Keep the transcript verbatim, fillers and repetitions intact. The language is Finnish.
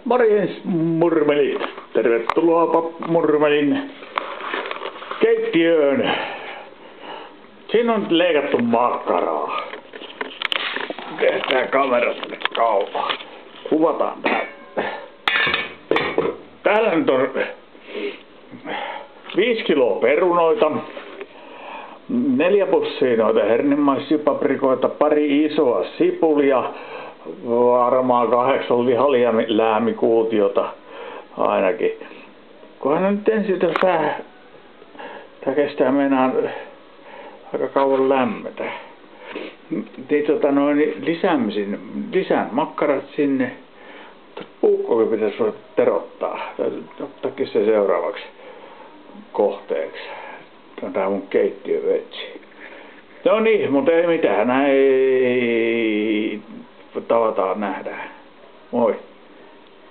Morjens murmelit. Tervetuloa Murmelin keittiöön. Siinä on leikattu makkaraa. Tehdään kamerat kauppaan. Kuvataan tää. Täällä nyt on viisi kiloa perunoita, neljä pussia noita hernemaispaprikoita, pari isoa sipulia, varmaan kahdeksan lihaläämikuutiota ainakin. Kunhan nyt ensin tässä, tää kestää meinaan aika kauan lämmetä. Niin tota noin lisäämisin, lisään makkarat sinne. Puukkokin pitäisi voida terottaa. Täytyy ottaakin se seuraavaksi kohteeksi. Tää on mun keittiövetsi. No niin, mutta ei mitään. Näin tavataan nähdään. Moi.